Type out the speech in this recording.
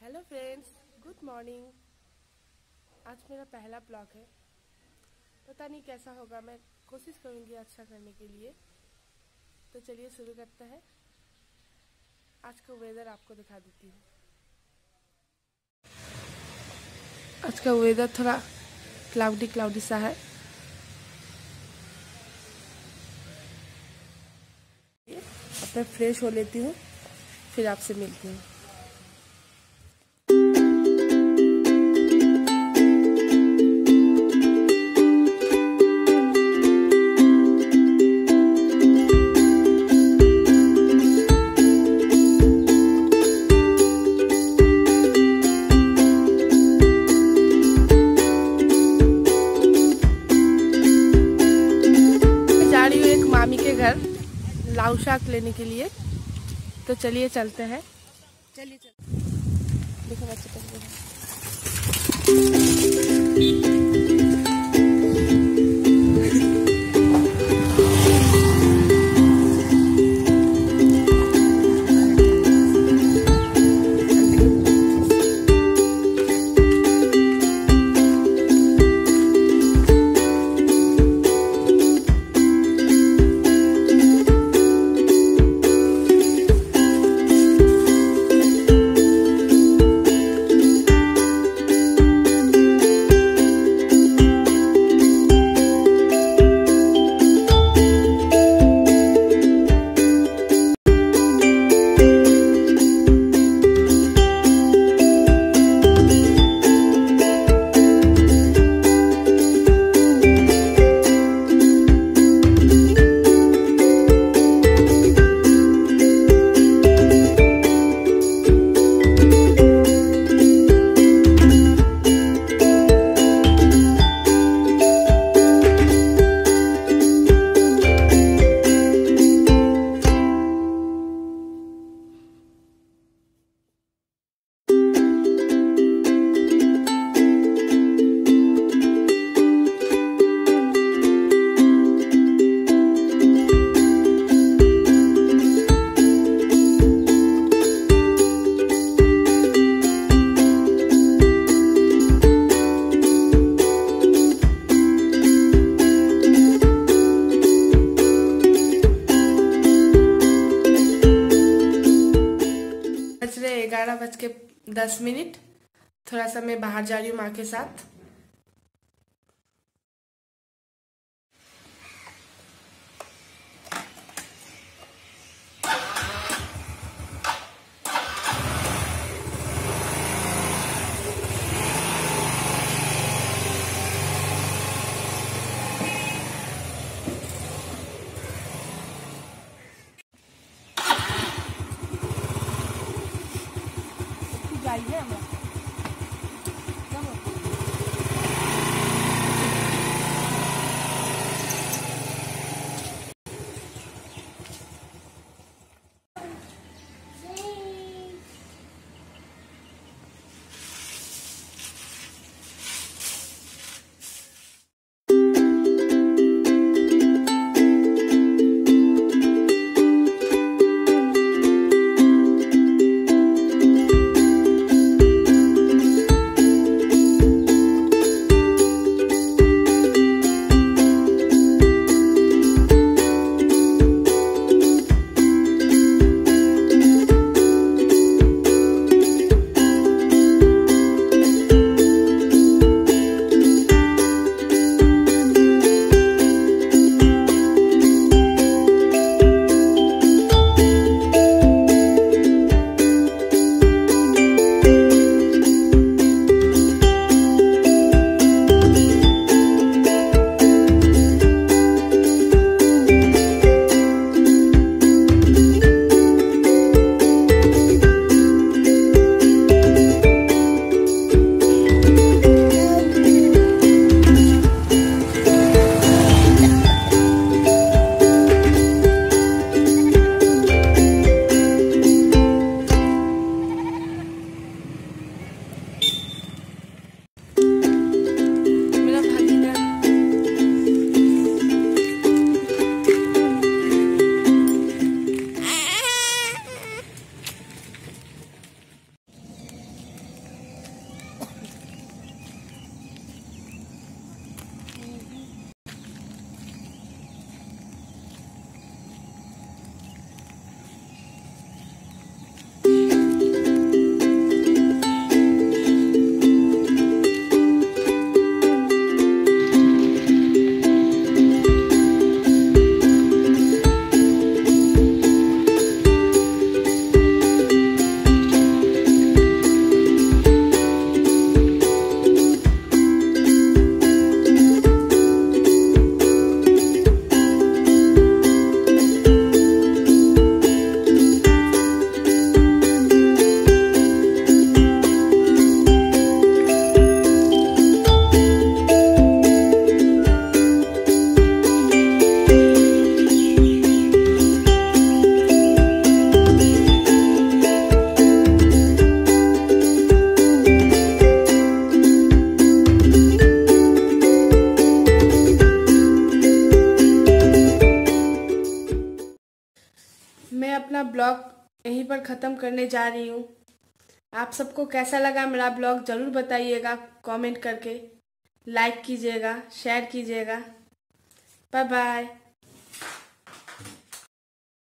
Hello friends, good morning. आज मेरा पहला ब्लॉग है। पता नहीं कैसा होगा, मैं कोशिश करूँगी अच्छा करने के लिए। तो चलिए शुरू करते हैं। आज का वेदर आपको दिखा देती हूँ। आज का वेदर थोड़ा क्लाउडी सा है। अब मैं फ्रेश हो लेती हूँ, फिर आपसे मिलती हूँ। मामी के घर लाउ शाक लेने के लिए, तो चलिए चलते हैं। चलिए देखो बच्चे बज रहे 11:10। थोड़ा सा मैं बाहर जा रही हूँ माँ के साथ। जाइए हमरा अपना ब्लॉग यहीं पर ख़त्म करने जा रही हूँ। आप सबको कैसा लगा मेरा ब्लॉग ज़रूर बताइएगा कमेंट करके, लाइक कीजिएगा, शेयर कीजिएगा। Bye bye.